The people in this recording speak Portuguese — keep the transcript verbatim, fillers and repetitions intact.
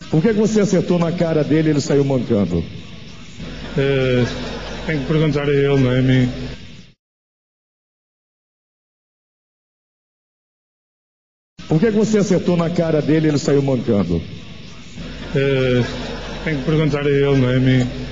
Por que que você acertou na cara dele e ele saiu mancando? É, tem que perguntar a ele, não é a mim. Por que que você acertou na cara dele e ele saiu mancando? É, tem que perguntar a ele, não é a mim.